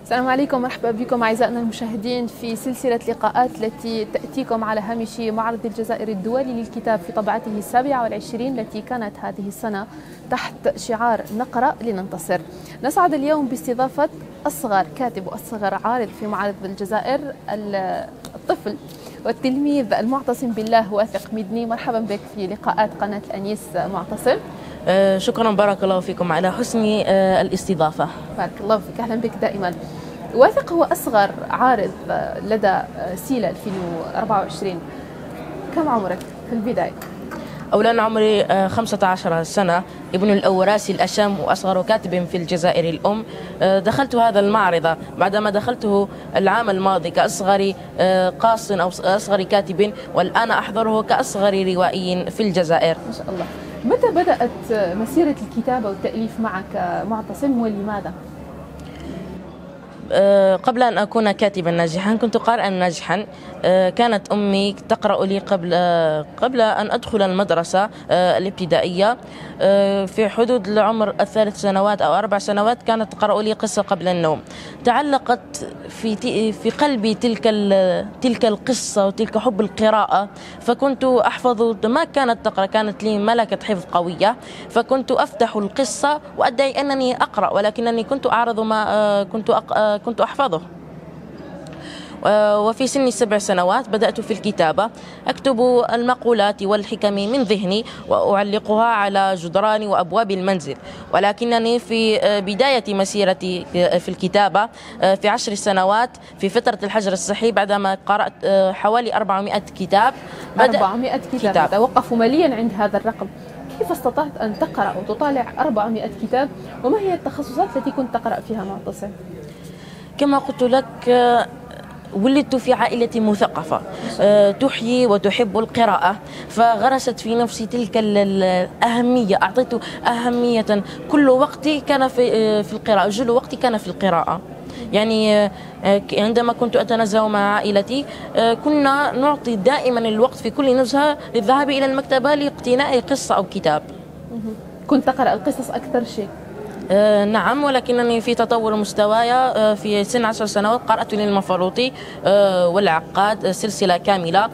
السلام عليكم، مرحبا بكم أعزائنا المشاهدين في سلسلة لقاءات التي تأتيكم على هامش معرض الجزائر الدولي للكتاب في طبعته 27 التي كانت هذه السنة تحت شعار نقرأ لننتصر. نسعد اليوم باستضافة أصغر كاتب وأصغر عارض في معرض الجزائر، الطفل والتلميذ المعتصم بالله واثق مدني. مرحبا بك في لقاءات قناة الأنيس معتصم. شكرا، بارك الله فيكم على حسن الاستضافة. بارك الله فيك، أهلا بك دائما. واثق هو أصغر عارض لدى سيلا 2024. كم عمرك في البداية؟ أولا عمري 15 سنة، ابن الأوراسي الأشم وأصغر كاتب في الجزائر الأم. دخلت هذا المعرض بعدما دخلته العام الماضي كأصغر قاص أو أصغر كاتب، والآن أحضره كأصغر روائي في الجزائر. ما شاء الله. متى بدأت مسيرة الكتابة والتأليف معك معتصم ولماذا؟ قبل أن أكون كاتبا ناجحا كنت قارئا ناجحا. كانت أمي تقرأ لي قبل أن أدخل المدرسة الابتدائية، في حدود العمر 3 سنوات أو 4 سنوات كانت تقرأ لي قصة قبل النوم. تعلقت في قلبي تلك القصة وتلك حب القراءة، فكنت أحفظ ما كانت تقرأ. كانت لي ملكة حفظ قوية، فكنت أفتح القصة وأدعي أنني أقرأ، ولكنني كنت أعرض ما كنت أحفظه. وفي سن 7 سنوات بدأت في الكتابة، أكتب المقولات والحكم من ذهني وأعلقها على جدران وأبواب المنزل. ولكنني في بداية مسيرتي في الكتابة في 10 سنوات في فترة الحجر الصحي، بعدما قرأت حوالي 400 كتاب. 400 كتاب. توقف مليا عند هذا الرقم. كيف استطعت أن تقرأ وتطالع 400 كتاب؟ وما هي التخصصات التي كنت تقرأ فيها معتصم؟ كما قلت لك، ولدت في عائلة مثقفة تحيي وتحب القراءة، فغرست في نفسي تلك الأهمية. أعطيت أهمية، كل وقتي كان في القراءة، جل وقتي كان في القراءة. يعني عندما كنت أتنزه مع عائلتي كنا نعطي دائما الوقت في كل نزهة للذهاب إلى المكتبة لاقتناء قصة أو كتاب. كنت تقرأ القصص أكثر شيء؟ نعم، ولكنني في تطور مستواي. في سن 10 سنوات قرأت للمفروطي والعقاد سلسلة كاملة،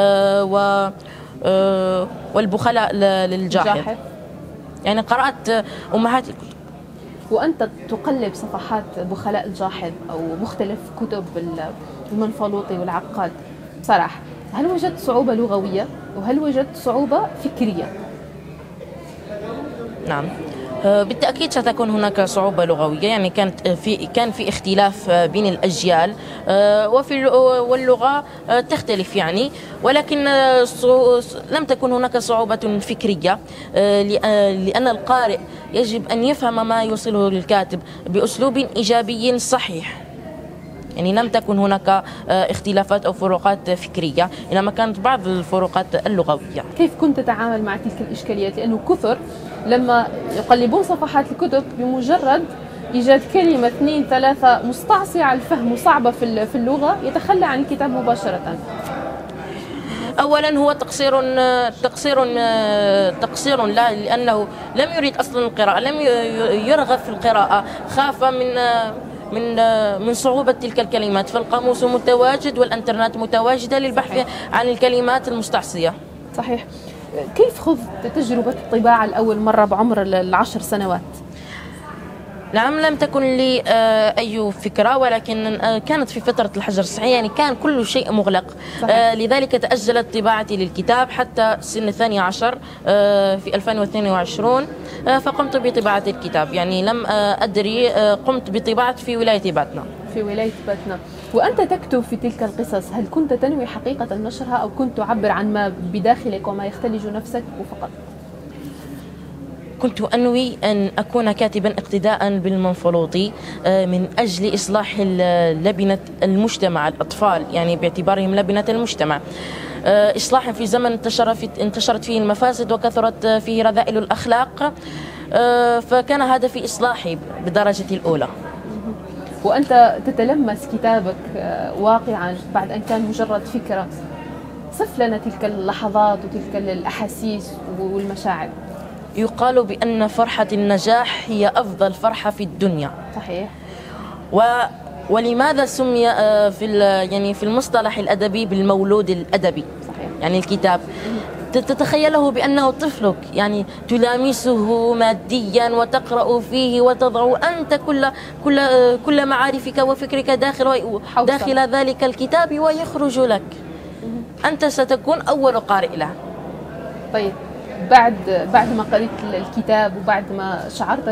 والبخلاء للجاحظ. يعني قرأت أمهات الكتب. وأنت تقلب صفحات بخلاء الجاحظ أو مختلف كتب المنفلوطي والعقاد، صراحة هل وجدت صعوبة لغوية وهل وجدت صعوبة فكرية؟ نعم، بالتأكيد ستكون هناك صعوبة لغوية. يعني كان في اختلاف بين الأجيال، واللغة تختلف يعني، ولكن لم تكن هناك صعوبة فكرية، لأن القارئ يجب أن يفهم ما يوصله للكاتب بأسلوب إيجابي صحيح. يعني لم تكن هناك اختلافات أو فروقات فكرية، إنما كانت بعض الفروقات اللغوية. كيف كنت تتعامل مع تلك الإشكاليات؟ لأنه كثر لما يقلبون صفحات الكتب بمجرد إيجاد كلمة 2 3 مستعصية الفهم وصعبة في اللغة يتخلى عن الكتاب مباشرة. أولا هو تقصير لا، لأنه لم يريد أصلا القراءة، لم يرغب في القراءة، خاف من صعوبة تلك الكلمات. فالقاموس متواجد والإنترنت متواجدة للبحث عن الكلمات المستعصية. صحيح. كيف خذت تجربة الطباعة لأول مرة بعمر 10 سنوات؟ نعم، لم تكن لي أي فكرة، ولكن كانت في فترة الحجر الصحي، يعني كان كل شيء مغلق. لذلك تأجلت طباعتي للكتاب حتى سن 12 في 2022، فقمت بطباعة الكتاب. يعني لم أدري، قمت بطباعة في ولاية باتنا. في ولاية باتنا. وأنت تكتب في تلك القصص، هل كنت تنوي حقيقة نشرها أو كنت تعبر عن ما بداخلك وما يختلج نفسك وفقط؟ كنت أنوي أن أكون كاتبا اقتداء بالمنفلوطي من أجل إصلاح لبنة المجتمع، الأطفال يعني باعتبارهم لبنة المجتمع، إصلاحا في زمن انتشرت فيه المفاسد وكثرت فيه رذائل الأخلاق، فكان هدفي إصلاحي بالدرجة الأولى. وأنت تتلمس كتابك واقعا بعد أن كان مجرد فكرة. صف لنا تلك اللحظات وتلك الأحاسيس والمشاعر. يقال بأن فرحة النجاح هي أفضل فرحة في الدنيا. صحيح. ولماذا سمي يعني في المصطلح الأدبي بالمولود الأدبي؟ صحيح. يعني الكتاب تتخيله بأنه طفلك، يعني تلامسه ماديا وتقرأ فيه وتضع أنت كل معارفك وفكرك داخل ذلك الكتاب ويخرج لك. أنت ستكون أول قارئ له. طيب بعد ما قرأت الكتاب وبعد ما شعرت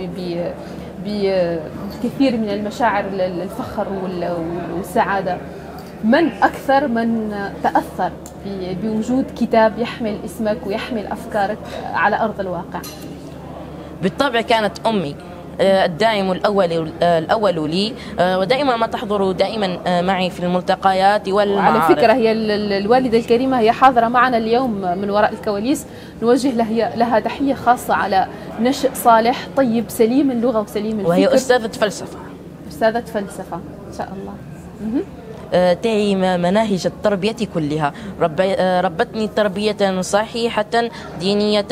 بكثير من المشاعر الفخر والسعادة، من أكثر من تأثر بوجود كتاب يحمل اسمك ويحمل أفكارك على أرض الواقع؟ بالطبع كانت أمي الداعم الأول لي، ودائما ما تحضر دائما معي في الملتقيات والمعارض. وعلى فكرة هي الوالدة الكريمة هي حاضرة معنا اليوم من وراء الكواليس، نوجه لها تحية خاصة على نشء صالح طيب سليم اللغة وسليم الفكر. وهي أستاذة فلسفة. أستاذة فلسفة إن شاء الله. تعي مناهج التربية كلها، ربتني تربية صحيحة دينية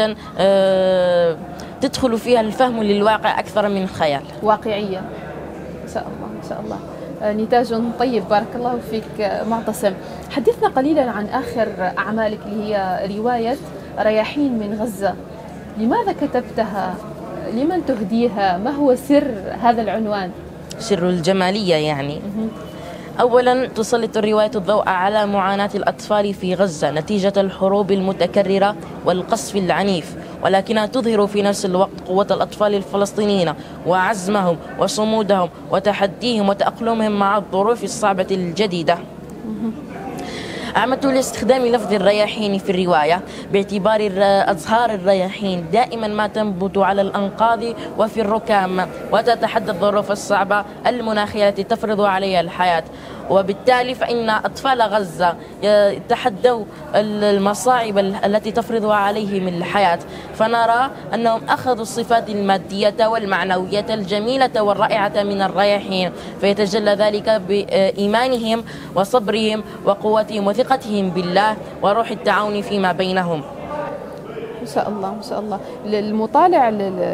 تدخل فيها الفهم للواقع أكثر من الخيال. واقعية إن شاء الله إن شاء الله. نتاج طيب، بارك الله فيك معتصم. حدثنا قليلا عن آخر أعمالك اللي هي رواية رياحين من غزة. لماذا كتبتها؟ لمن تهديها؟ ما هو سر هذا العنوان؟ سر الجمالية يعني. أولا تسلط الرواية الضوء على معاناة الأطفال في غزة نتيجة الحروب المتكررة والقصف العنيف، ولكنها تظهر في نفس الوقت قوة الأطفال الفلسطينيين وعزمهم وصمودهم وتحديهم وتأقلمهم مع الظروف الصعبة الجديدة. أعمدت لاستخدام لفظ الرياحين في الرواية باعتبار أزهار الرياحين دائما ما تنبت على الأنقاض وفي الركام وتتحدى الظروف الصعبة المناخية التي تفرض عليها الحياة، وبالتالي فإن أطفال غزة يتحدوا المصاعب التي تفرضها عليهم الحياة، فنرى أنهم أخذوا الصفات المادية والمعنوية الجميلة والرائعة من الرياحين، فيتجلى ذلك بإيمانهم وصبرهم وقوتهم وثقتهم بالله وروح التعاون فيما بينهم. ما شاء الله ما شاء الله. المطالع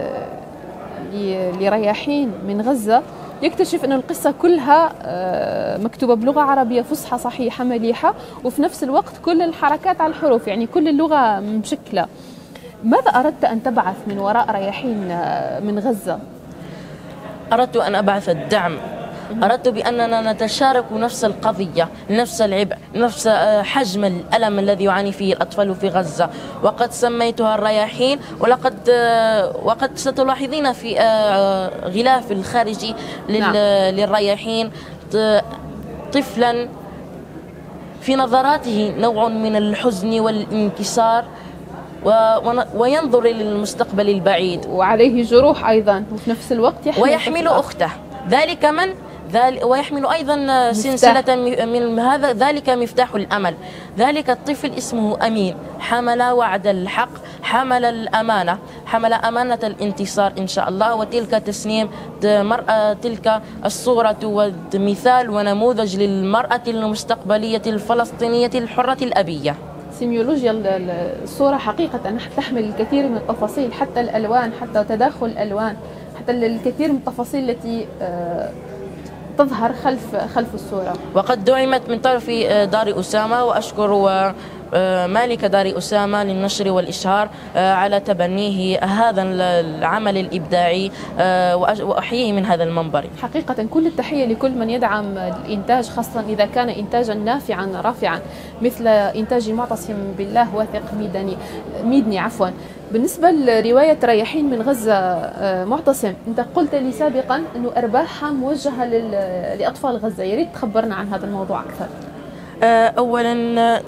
لرياحين من غزة يكتشف أن القصة كلها مكتوبة بلغة عربية فصحى صحيحة مليحة، وفي نفس الوقت كل الحركات على الحروف، يعني كل اللغة مشكلة. ماذا أردت أن تبعث من وراء رياحين من غزة؟ أردت أن أبعث الدعم، أردت بأننا نتشارك نفس القضية، نفس العبء، نفس حجم الألم الذي يعاني فيه الأطفال في غزة، وقد سميتها الرياحين. وقد ستلاحظين في غلاف الخارجي للرياحين طفلا في نظراته نوع من الحزن والانكسار وينظر للمستقبل البعيد، وعليه جروح أيضا، وفي نفس الوقت ويحمل أخته. ويحمل أيضا سلسلة من هذا، ذلك مفتاح الأمل. ذلك الطفل اسمه أمين، حمل وعد الحق، حمل الأمانة، حمل أمانة الانتصار إن شاء الله. وتلك تسنيم تلك الصورة ومثال ونموذج للمرأة المستقبلية الفلسطينية الحرة الأبية. سيميولوجيا الصورة حقيقة تحمل الكثير من التفاصيل، حتى الألوان، حتى تداخل الألوان، حتى الكثير من التفاصيل التي تظهر خلف الصورة. وقد دعمت من طرف دار أسامة، وأشكر مالك دار أسامة للنشر والإشهار على تبنيه هذا العمل الإبداعي، وأحييه من هذا المنبر. حقيقة كل التحية لكل من يدعم الإنتاج، خاصة إذا كان إنتاجا نافعا رافعا مثل إنتاج معتصم بالله واثق ميدني. بالنسبة لرواية رياحين من غزة معتصم، أنت قلت لي سابقا أنه أرباحها موجهة لأطفال غزة، يريد تخبرنا عن هذا الموضوع أكثر. أولا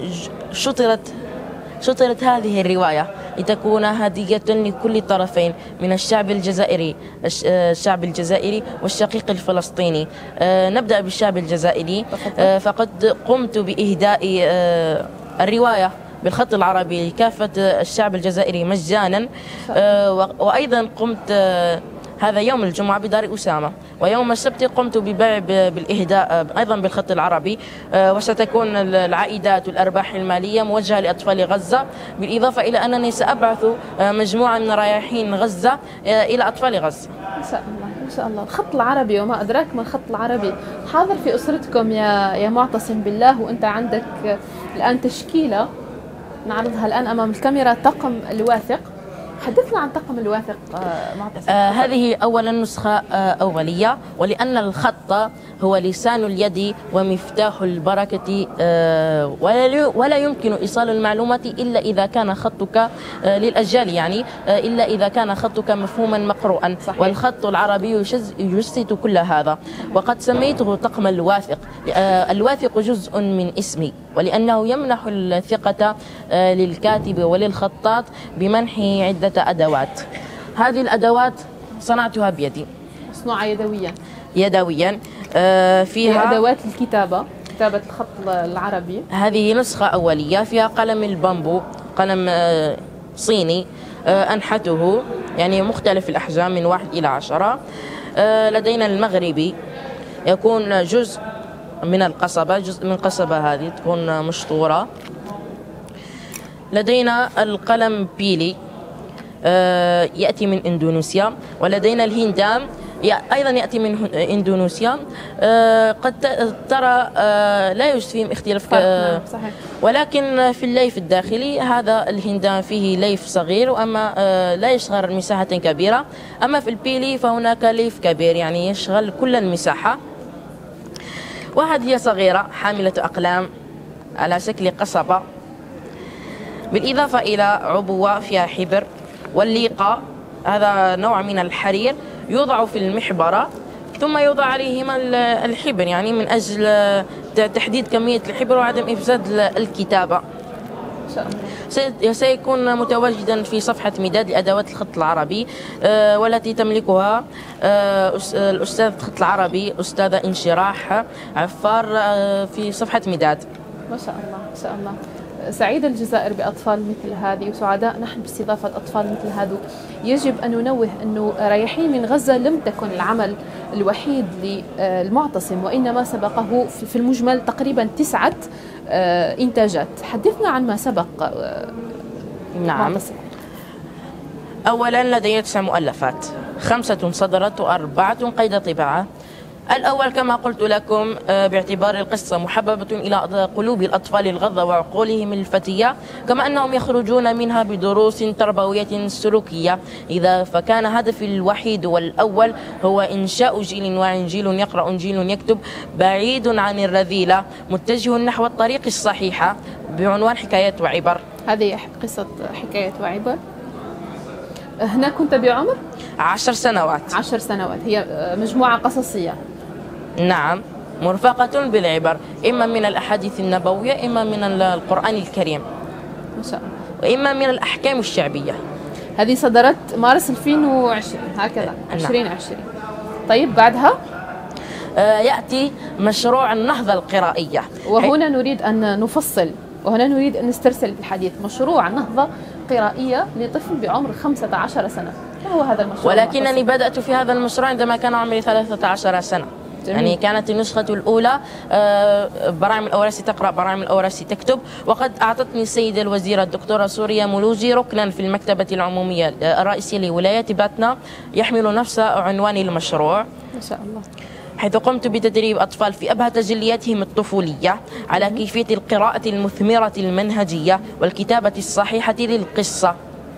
شطرت هذه الرواية لتكون هدية لكل الطرفين من الشعب الجزائري والشقيق الفلسطيني. نبدأ بالشعب الجزائري، فقد قمت بإهداء الرواية بالخط العربي لكافة الشعب الجزائري مجانا، وأيضا قمت هذا يوم الجمعة بدار أسامة، ويوم السبت قمت بالإهداء أيضا بالخط العربي، وستكون العائدات والأرباح المالية موجهة لأطفال غزة، بالإضافة إلى أنني سأبعث مجموعة من رياحين غزة إلى أطفال غزة إن شاء الله. ما شاء الله. الخط العربي وما أدراك ما الخط العربي حاضر في أسرتكم يا معتصم بالله، وأنت عندك الآن تشكيلة نعرضها الآن أمام الكاميرا، طقم الواثق. حدثنا عن طقم الواثق معتصم. هذه أولا نسخة أولية، ولأن الخط هو لسان اليد ومفتاح البركة، ولا يمكن إيصال المعلومات إلا إذا كان خطك للأجيال، يعني إلا إذا كان خطك مفهوما مقروءا. صحيح. والخط العربي يجسد كل هذا، وقد سميته طقم الواثق. الواثق جزء من اسمي، ولأنه يمنح الثقة للكاتب وللخطاط بمنح عدة أدوات. هذه الأدوات صنعتها بيدي، مصنوعة يدويا. فيها أدوات الكتابة، كتابة الخط العربي. هذه نسخة أولية، فيها قلم البامبو، قلم صيني أنحته، يعني مختلف الأحجام من 1 إلى 10. لدينا المغربي، يكون جزء من القصبة، جزء من القصبة هذه تكون مشطورة. لدينا القلم بيلي، يأتي من إندونيسيا. ولدينا الهندام، أيضا يأتي من إندونيسيا. قد ترى لا يوجد فيهم اختلاف، صحيح. ولكن في الليف الداخلي هذا الهندام فيه ليف صغير، وأما لا يشغل مساحة كبيرة. أما في البيلي فهناك ليف كبير، يعني يشغل كل المساحة. وهذه صغيرة حاملة أقلام على شكل قصبة، بالإضافة إلى عبوة فيها حبر. والليقة هذا نوع من الحرير يوضع في المحبرة، ثم يوضع عليهما الحبر، يعني من أجل تحديد كمية الحبر وعدم إفساد الكتابة. سيكون متواجدا في صفحة مداد لأدوات الخط العربي، والتي تملكها الأستاذ الخط العربي أستاذة انشراح عفار في صفحة مداد. ما شاء الله ما شاء الله. سعيدة الجزائر بأطفال مثل هذه، وسعداء نحن باستضافة أطفال مثل هذو. يجب أن ننوه أنه ريحين من غزة لم تكن العمل الوحيد للمعتصم، وإنما سبقه في المجمل تقريبا 9 إنتاجات. حدثنا عن ما سبق. نعم. معتصم. أولا لدي 9 مؤلفات، 5 صدرت و4 قيد طباعة. الأول كما قلت لكم باعتبار القصة محببة إلى قلوب الأطفال الغضة وعقولهم الفتية، كما أنهم يخرجون منها بدروس تربوية سلوكية. إذا فكان هدفي الوحيد والأول هو إنشاء جيل واعٍ، جيل يقرأ، جيل يكتب، بعيد عن الرذيلة، متجه نحو الطريق الصحيحة، بعنوان حكايات وعبر. هذه قصة حكايات وعبر. هنا كنت بعمر 10 سنوات. 10 سنوات. هي مجموعة قصصية. نعم، مرفقة بالعبر، إما من الأحاديث النبوية، إما من القرآن الكريم، ما شاء الله، وإما من الأحكام الشعبية. هذه صدرت مارس 2020 هكذا. 2020. طيب بعدها يأتي مشروع النهضة القرائية، وهنا نريد أن نفصل، وهنا نريد أن نسترسل في الحديث. مشروع نهضة قرائية لطفل بعمر 15 سنة، ما هو هذا المشروع؟ ولكنني بدأت في هذا المشروع عندما كان عمري 13 سنة. جميل. يعني كانت النسخة الأولى براعم الأوراسي تقرأ، براعم الأوراسي تكتب، وقد أعطتني السيدة الوزيرة الدكتورة سوريا مولوجي ركنا في المكتبة العمومية الرئيسية لولاية باتنا يحمل نفس عنوان المشروع. ما شاء الله. حيث قمت بتدريب أطفال في أبهى تجلياتهم الطفولية على كيفية القراءة المثمرة المنهجية والكتابة الصحيحة للقصة.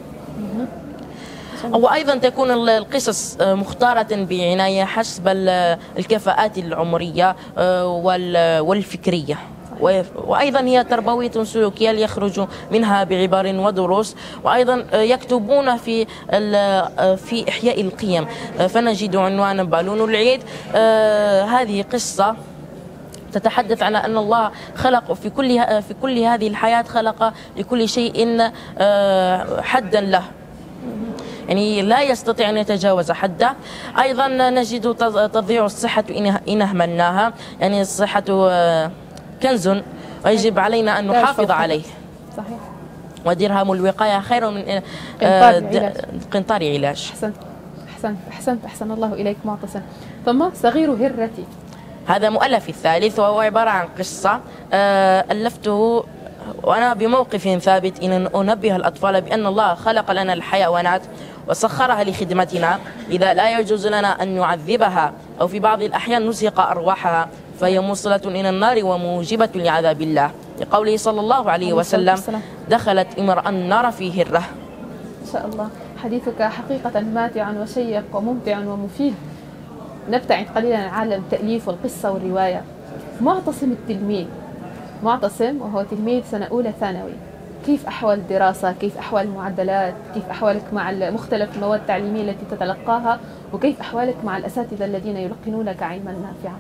وأيضا تكون القصص مختارة بعناية حسب الكفاءات العمرية والفكرية، وأيضا هي تربوية سلوكية ليخرجوا منها بعبر ودروس، وأيضا يكتبون في إحياء القيم. فنجد عنوان بالون العيد. هذه قصة تتحدث عن أن الله خلق في كل هذه الحياة، خلق لكل شيء حدا له، يعني لا يستطيع أن يتجاوز حده. أيضا نجد تضيع الصحة إن أهملناها، يعني الصحة كنز ويجب علينا أن نحافظ عليه. صحيح. ودرهم الوقاية خير من قنطار علاج. أحسن الله إليك معتصم. ثم صغير هرتي، هذا مؤلفي الثالث، وهو عبارة عن قصة ألفته وأنا بموقف ثابت إن أنبه الأطفال بأن الله خلق لنا الحيوانات وسخرها لخدمتنا، إذا لا يجوز لنا أن نعذبها أو في بعض الأحيان نزهق أرواحها، فهي موصلة إلى النار وموجبة لعذاب الله، لقوله صلى الله عليه وسلم: دخلت امرأة النار في هرة. إن شاء الله. حديثك حقيقة ماتع وشيق وممتع ومفيد. نبتعد قليلا عن عالم التأليف والقصة والرواية. معتصم التلميذ، معتصم وهو تلميذ سنة أولى ثانوي، كيف أحوال الدراسة؟ كيف أحوال المعدلات؟ كيف أحوالك مع مختلف المواد التعليمية التي تتلقاها؟ وكيف أحوالك مع الأساتذة الذين يلقنونك علما نافعا؟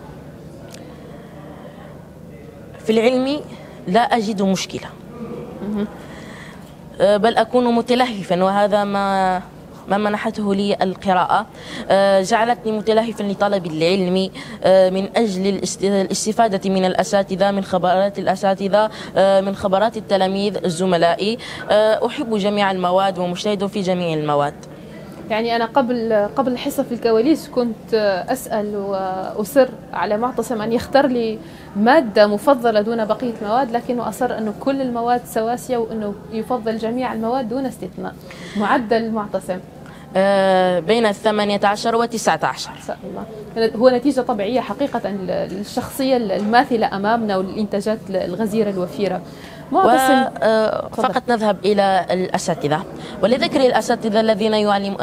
في العلم لا أجد مشكلة، بل أكون متلهفا، وهذا ما منحته لي القراءة. جعلتني متلهفا لطلب العلم من أجل الاستفادة من الأساتذة، من خبرات الأساتذة، من خبرات التلاميذ زملائي. أحب جميع المواد ومجتهد في جميع المواد. يعني أنا قبل الحصة في الكواليس كنت أسأل وأصر على معتصم أن يختار لي مادة مفضلة دون بقية المواد، لكنه أصر أنه كل المواد سواسية وأنه يفضل جميع المواد دون استثناء. معدل معتصم بين 18 و 19 إن شاء الله. هو نتيجة طبيعية حقيقة للشخصية الماثلة أمامنا والإنتاجات الغزيرة الوفيرة. فقط نذهب إلى الأساتذة، ولذكر الأساتذة الذين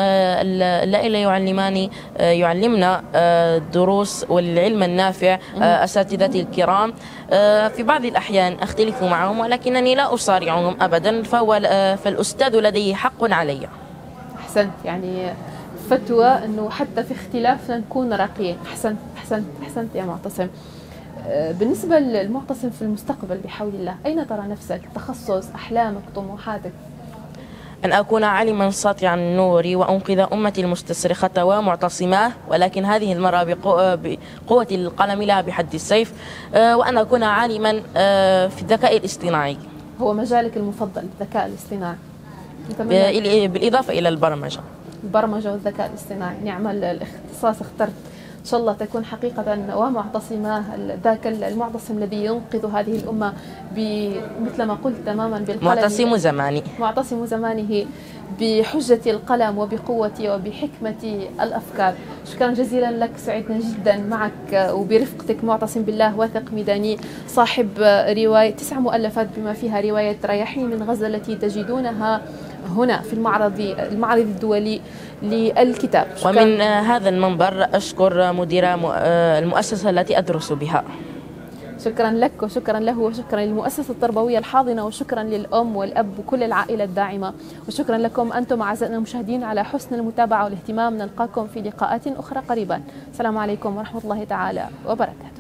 يعلمنا الدروس والعلم النافع، أساتذتي الكرام. في بعض الأحيان أختلف معهم، ولكنني لا أصارعهم أبدا، فالأستاذ لديه حق علي. أحسنت، يعني فتوى أنه حتى في اختلافنا نكون راقيين. أحسنت أحسنت أحسنت يا معتصم. بالنسبة للمعتصم في المستقبل بحول الله، أين ترى نفسك؟ تخصص، أحلامك، طموحاتك؟ أن أكون عالما ساطعا النور وأنقذ أمتي المستصرخة ومعتصماه، ولكن هذه المرة بقوة القلم لا بحد السيف، وأن أكون عالما في الذكاء الاصطناعي. هو مجالك المفضل الذكاء الاصطناعي؟ بالإضافة إلى البرمجة والذكاء الاصطناعي. نعم الاختصاص اخترت. إن شاء الله تكون حقيقة ومعتصماه ذاك المعتصم الذي ينقذ هذه الأمة مثل ما قلت تماما بالقلم. معتصم زمانه بحجة القلم وبقوة وبحكمة الأفكار. شكرا جزيلا لك، سعدنا جدا معك وبرفقتك. معتصم بالله واثق ميداني، صاحب رواية 9 مؤلفات بما فيها رواية ريحني من غزة التي تجدونها هنا في المعرض الدولي للكتاب. ومن هذا المنبر أشكر مدير المؤسسة التي أدرس بها. شكرا لك وشكرا له وشكرا للمؤسسة التربوية الحاضنة وشكرا للأم والأب وكل العائلة الداعمة، وشكرا لكم أنتم أعزائنا المشاهدين على حسن المتابعة والاهتمام. نلقاكم في لقاءات أخرى قريبا. السلام عليكم ورحمة الله تعالى وبركاته.